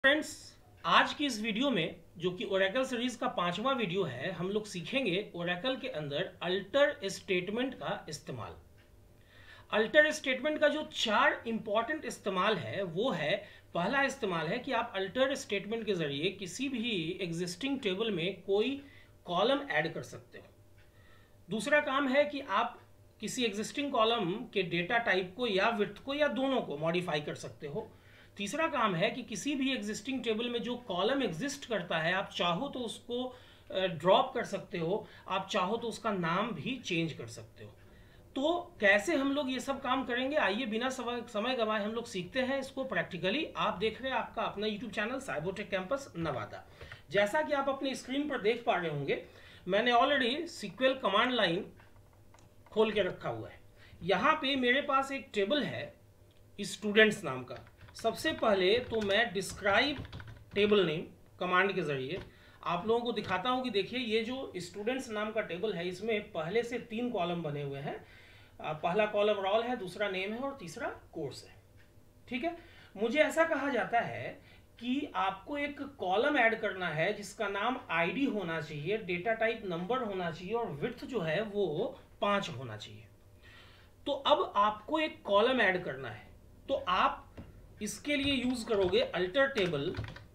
Friends, आज की इस वीडियो में जो कि ओरेकल सीरीज का 5वां वीडियो है, हम लोग सीखेंगे ओरेकल के अंदर अल्टर स्टेटमेंट का इस्तेमाल। अल्टर स्टेटमेंट का जो 4 इंपॉर्टेंट इस्तेमाल है वो है, पहला इस्तेमाल है कि आप अल्टर स्टेटमेंट के जरिए किसी भी एग्जिस्टिंग टेबल में कोई कॉलम ऐड कर सकते हो। दूसरा काम है कि आप किसी एग्जिस्टिंग कॉलम के डेटा टाइप को या विड्थ को या दोनों को मॉडिफाई कर सकते हो। तीसरा काम है कि किसी भी एग्जिस्टिंग टेबल में जो कॉलम एग्जिस्ट करता है, आप चाहो तो उसको ड्रॉप कर सकते हो, आप चाहो तो उसका नाम भी चेंज कर सकते हो। तो कैसे हम लोग ये सब काम करेंगे, आइए बिना समय गंवाए हम लोग सीखते हैं इसको प्रैक्टिकली। आप देख रहे हैं आपका अपना YouTube channel Cybotech Campus Nawada. जैसा कि आप अपनी स्क्रीन पर देख पा रहे होंगे, मैंने ऑलरेडी सीक्वल कमांड लाइन खोल के रखा हुआ है। यहाँ पे मेरे पास एक टेबल है स्टूडेंट्स नाम का। सबसे पहले तो मैं डिस्क्राइब टेबल नेम कमांड के जरिए आप लोगों को दिखाता हूं कि देखिए ये जो स्टूडेंट्स नाम का टेबल है, इसमें पहले से 3 कॉलम बने हुए हैं। पहला कॉलम रोल है, दूसरा नेम है और तीसरा कोर्स है। ठीक है, मुझे ऐसा कहा जाता है कि आपको एक कॉलम ऐड करना है जिसका नाम आईडी होना चाहिए, डेटा टाइप नंबर होना चाहिए और विड्थ जो है वो 5 होना चाहिए। तो अब आपको एक कॉलम ऐड करना है, तो आप इसके लिए यूज करोगे अल्टर टेबल।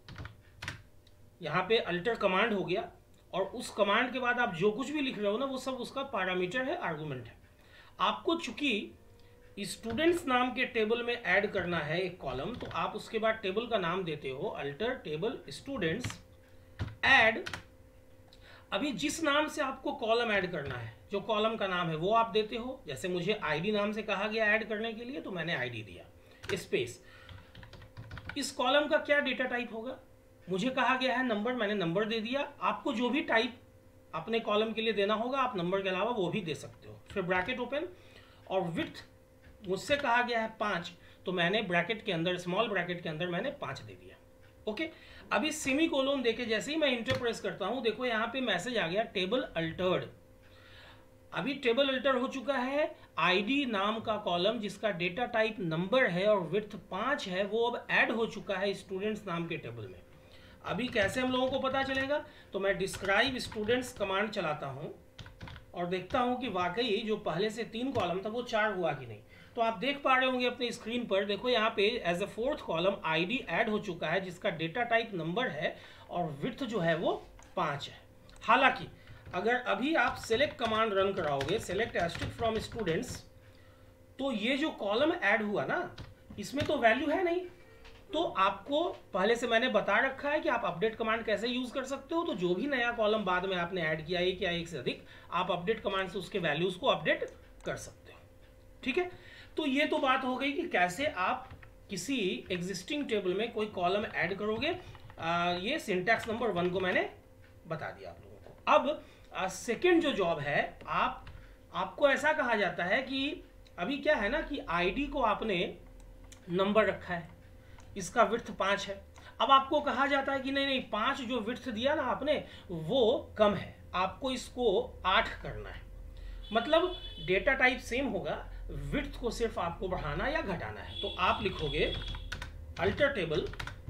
यहां पे अल्टर कमांड हो गया और उस कमांड के बाद आप जो कुछ भी लिख रहे हो ना, वो सब उसका पैरामीटर है, आर्गुमेंट है। आपको चूंकि स्टूडेंट्स नाम के टेबल में ऐड करना है एक कॉलम, तो आप उसके बाद टेबल का नाम देते हो अल्टर टेबल स्टूडेंट्स ऐड। अभी जिस नाम से आपको कॉलम ऐड करना है, जो कॉलम का नाम है वो आप देते हो। जैसे मुझे आईडी नाम से कहा गया ऐड करने के लिए, तो मैंने आईडी दिया स्पेस। इस कॉलम का क्या डेटा टाइप होगा, मुझे कहा गया है नंबर, मैंने नंबर दे दिया। आपको जो भी टाइप अपने कॉलम के लिए देना होगा, आप नंबर के अलावा वो भी दे सकते हो। फिर ब्रैकेट ओपन और विड्थ मुझसे कहा गया है 5, तो मैंने ब्रैकेट के अंदर, स्मॉल ब्रैकेट के अंदर मैंने 5 दे दिया। ओके, अभी सेमी कोलोन देके जैसे ही मैं इंटर प्रेस करता हूं, देखो यहाँ पे मैसेज आ गया टेबल अल्टर्ड। अभी टेबल अल्टर हो चुका है। आईडी नाम का कॉलम जिसका डेटा टाइप नंबर है और विड्थ 5 है, वो अब ऐड हो चुका है स्टूडेंट्स नाम के टेबल में। अभी कैसे हम लोगों को पता चलेगा, तो मैं डिस्क्राइब स्टूडेंट्स कमांड चलाता हूं और देखता हूं कि वाकई जो पहले से 3 कॉलम था वो 4 हुआ कि नहीं। तो आप देख पा रहे होंगे अपनी स्क्रीन पर, देखो यहाँ पे as a 4th column ID add हो चुका है जिसका डेटा टाइप नंबर है और विड्थ जो है वो 5 है। हालांकि अगर अभी आप सेलेक्ट कमांड रन कराओगे, सेलेक्ट एस्ट्रिक फ्रॉम स्टूडेंट्स, तो ये जो कॉलम ऐड हुआ ना, इसमें तो वैल्यू है नहीं। तो आपको पहले से मैंने बता रखा है कि आप अपडेट कमांड कैसे यूज कर सकते हो। तो जो भी नया कॉलम बाद में आपने ऐड किया, एक या एक से अधिक, आप अपडेट कमांड से उसके वैल्यूज को अपडेट कर सकते हो। ठीक है, तो ये तो बात हो गई कि कैसे आप किसी एग्जिस्टिंग टेबल में कोई कॉलम ऐड करोगे। ये सिंटैक्स नंबर 1 को मैंने बता दिया आप लोगों को। अब सेकेंड जो जॉब है, आपको ऐसा कहा जाता है कि अभी क्या है ना कि आईडी को आपने नंबर रखा है, इसका विड्थ 5 है। अब आपको कहा जाता है कि नहीं नहीं, 5 जो विड्थ दिया ना आपने वो कम है, आपको इसको 8 करना है। मतलब डेटा टाइप सेम होगा, विड्थ को सिर्फ आपको बढ़ाना या घटाना है। तो आप लिखोगे अल्टर टेबल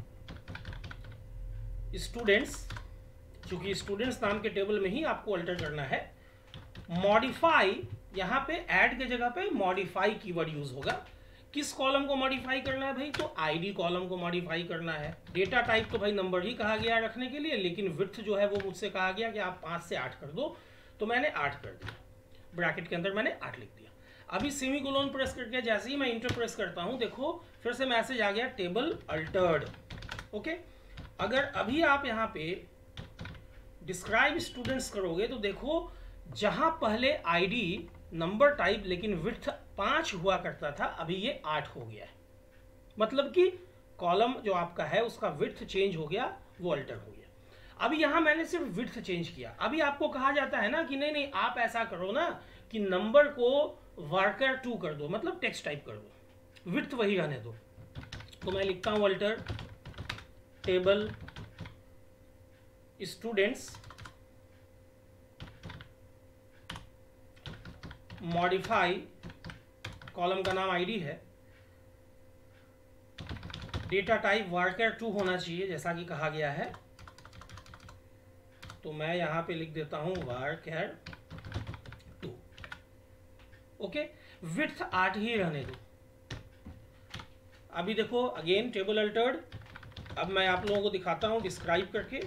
स्टूडेंट्स, चूंकि स्टूडेंट्स नाम के टेबल में ही आपको अल्टर करना है। मॉडिफाई, यहाँ पे ऐड के जगह पे मॉडिफाई कीवर्ड यूज होगा। किस कॉलम को मॉडिफाई करना है भाई, तो आईडी कॉलम को मॉडिफाई करना है। डेटा टाइप तो भाई नंबर ही कहा गया रखने के लिए, लेकिन विड्थ जो है वो मुझसे कहा गया कि आप 5 से 8 कर दो, तो मैंने 8 कर दिया। ब्रैकेट के अंदर मैंने 8 लिख दिया। अभी सेमी कोलोन प्रेस करके जैसे ही मैं इंटर प्रेस करता हूं, देखो फिर से मैसेज आ गया टेबल अल्टर्ड। ओके, अगर अभी आप यहाँ पे डिस्क्राइब स्टूडेंट्स करोगे, तो देखो जहां पहले आईडी नंबर टाइप लेकिन विड्थ 5 हुआ करता था, अभी ये 8 हो गया है। मतलब कि कॉलम जो आपका है उसका विड्थ चेंज हो गया, वो अल्टर हो गया। अभी यहां मैंने सिर्फ विड्थ चेंज किया। अभी आपको कहा जाता है ना कि नहीं नहीं, आप ऐसा करो ना कि नंबर को वर्कर 2 कर दो, मतलब टेक्स्ट टाइप कर दो, विड्थ वही रहने दो। तो मैं लिखता हूं alter table students modify, column का नाम आईडी है, डेटा टाइप varchar 2 होना चाहिए जैसा कि कहा गया है। तो मैं यहां पे लिख देता हूं varchar 2। ओके, विड्थ 8 ही रहने दो। अभी देखो अगेन टेबल अल्टर्ड। अब मैं आप लोगों को दिखाता हूं डिस्क्राइब करके।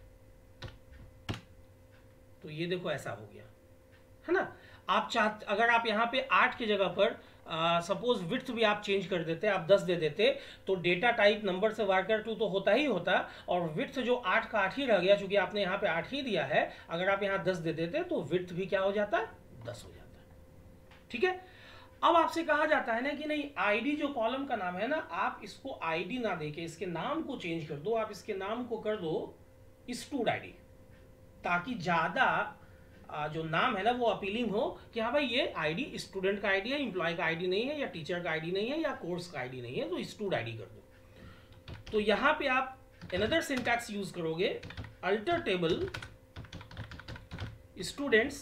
तो ये देखो ऐसा हो गया है ना। आप अगर आप यहाँ पे 8 की जगह पर सपोज विड्थ भी आप चेंज कर देते, आप 10 दे देते, तो डेटा टाइप नंबर से varchar 2 तो होता ही होता, और विड्थ जो 8 का 8 ही रह गया, चूंकि आपने यहाँ पे 8 ही दिया है, अगर आप यहाँ 10 दे देते तो विड्थ भी क्या हो जाता है, 10 हो जाता है। ठीक है, अब आपसे कहा जाता है ना कि नहीं आईडी जो कॉलम का नाम है ना, आप इसको आईडी ना देके इसके नाम को चेंज कर दो। आप इसके नाम को कर दो स्टूड आईडी, ताकि ज्यादा जो नाम है ना वो अपीलिंग हो कि हाँ भाई ये आईडी स्टूडेंट का आईडी है, एम्प्लॉय का आईडी नहीं है, या टीचर का आईडी नहीं है, या कोर्स का आईडी नहीं है, तो स्टूड आईडी कर दो। तो यहां पे आप अनदर सिंटैक्स यूज करोगे, अल्टर टेबल स्टूडेंट्स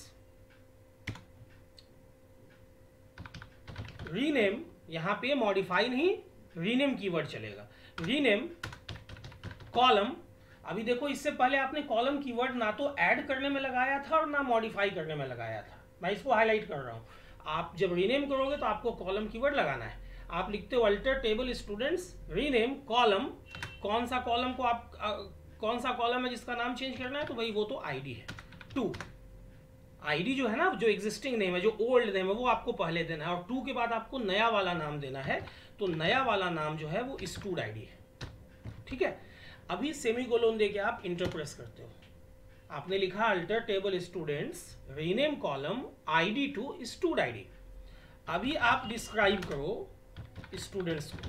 रीनेम, यहां पे मॉडिफाई नहीं रीनेम कीवर्ड चलेगा, रीनेम कॉलम। अभी देखो इससे पहले आपने कॉलम कीवर्ड ना तो ऐड करने में लगाया था और ना मॉडिफाई करने में लगाया था। मैं इसको हाईलाइट कर रहा हूं, आप जब रीनेम करोगे तो आपको कॉलम कीवर्ड लगाना है। आप लिखते हो alter table students rename column, कौन सा कॉलम को आप कौन सा कॉलम है जिसका नाम चेंज करना है, तो भाई वो तो आईडी है 2। आईडी जो है ना, जो एग्जिस्टिंग नेम है, जो ओल्ड नेम है, वो आपको पहले देना है, और 2 के बाद आपको नया वाला नाम देना है। तो नया वाला नाम जो है वो स्टूड आईडी है। ठीक है, अभी सेमीकोलन देके आप इंटर प्रेस करते हो। आपने लिखा alter table students rename column ID to stud ID. अभी आप डिस्क्राइब करो स्टूडेंट्स को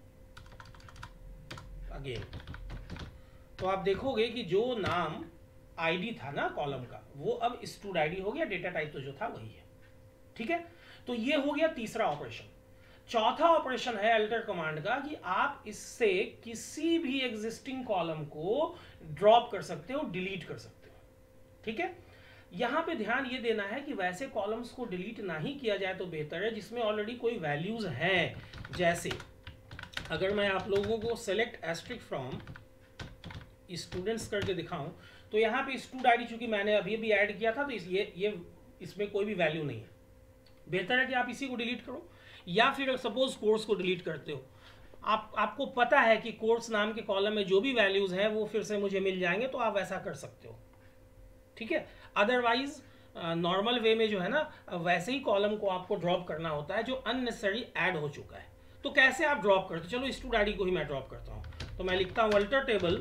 अगेन, तो आप देखोगे कि जो नाम आईडी था ना कॉलम का, वो अब स्टूड आईडी हो गया, डेटा टाइप तो जो था वही है। ठीक है, तो ये हो गया तीसरा ऑपरेशन। चौथा ऑपरेशन है अल्टर कमांड का कि आप इससे किसी भी एग्जिस्टिंग कॉलम को ड्रॉप कर सकते हो, डिलीट कर सकते हो। ठीक है, यहां पे ध्यान ये देना है कि वैसे कॉलम्स को डिलीट ना ही किया जाए तो बेहतर है जिसमें ऑलरेडी कोई वैल्यूज हैं। जैसे अगर मैं आप लोगों को सेलेक्ट एस्ट्रिक फ्रॉम स्टूडेंट्स करके दिखाऊं, तो यहाँ पे स्टूड आईडी चूंकि मैंने अभी भी ऐड किया था, तो ये इसमें कोई भी वैल्यू नहीं है। बेहतर है कि आप इसी को डिलीट करो, या फिर सपोज कोर्स को डिलीट करते हो, आपको पता है कि कोर्स नाम के कॉलम में जो भी वैल्यूज हैं वो फिर से मुझे मिल जाएंगे, तो आप वैसा कर सकते हो। ठीक है, अदरवाइज नॉर्मल वे में जो है ना, वैसे ही कॉलम को आपको ड्रॉप करना होता है जो अननेसेसरी ऐड हो चुका है। तो कैसे आप ड्रॉप करते, चलो स्टूड आईडी को ही मैं ड्रॉप करता हूं। तो मैं लिखता हूं alter table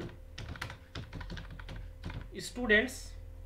students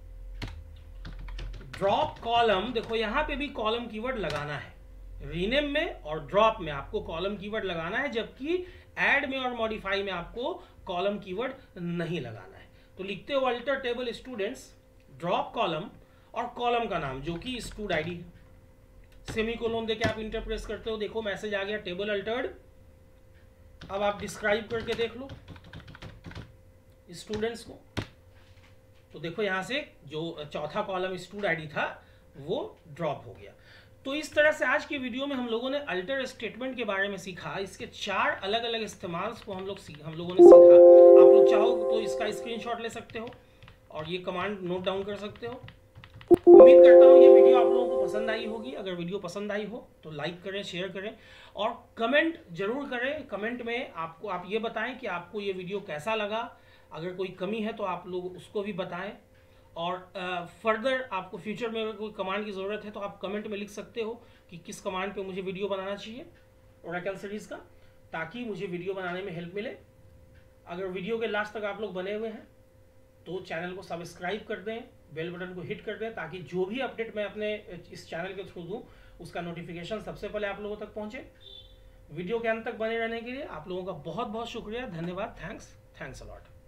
drop column. देखो यहां पे भी कॉलम कीवर्ड लगाना है, रीनेम में और ड्रॉप में आपको कॉलम कीवर्ड लगाना है, जबकि ऐड में और मॉडिफाई में आपको कॉलम कीवर्ड नहीं लगाना है। तो लिखते हो alter table students drop column और कॉलम का नाम जो कि स्टूड आईडी है, सेमीकोलन देके आप इंटर प्रेस करते हो। देखो मैसेज आ गया टेबल अल्टर्ड। अब आप डिस्क्राइब करके देख लो स्टूडेंट्स को, तो देखो यहां से जो चौथा कॉलम स्टूड आईडी था वो ड्रॉप हो गया। तो इस तरह से आज की वीडियो में हम लोगों ने अल्टर स्टेटमेंट के बारे में सीखा। इसके 4 अलग अलग इस्तेमाल को हम लोगों ने सीखा। आप लोग चाहो तो इसका स्क्रीनशॉट ले सकते हो और ये कमांड नोट डाउन कर सकते हो। उम्मीद करता हूँ ये वीडियो आप लोगों को पसंद आई होगी। अगर वीडियो पसंद आई हो तो लाइक करें, शेयर करें और कमेंट जरूर करें। कमेंट में आप ये बताएं कि आपको ये वीडियो कैसा लगा। अगर कोई कमी है तो आप लोग उसको भी बताएं, और फर्दर आपको फ्यूचर में अगर कोई कमांड की ज़रूरत है तो आप कमेंट में लिख सकते हो कि किस कमांड पे मुझे वीडियो बनाना चाहिए ओरेकल सीरीज़ का, ताकि मुझे वीडियो बनाने में हेल्प मिले। अगर वीडियो के लास्ट तक आप लोग बने हुए हैं तो चैनल को सब्सक्राइब कर दें, बेल बटन को हिट कर दें, ताकि जो भी अपडेट मैं अपने इस चैनल के थ्रू दूँ उसका नोटिफिकेशन सबसे पहले आप लोगों तक पहुँचे। वीडियो के अंत तक बने रहने के लिए आप लोगों का बहुत बहुत शुक्रिया, धन्यवाद। Thanks a lot.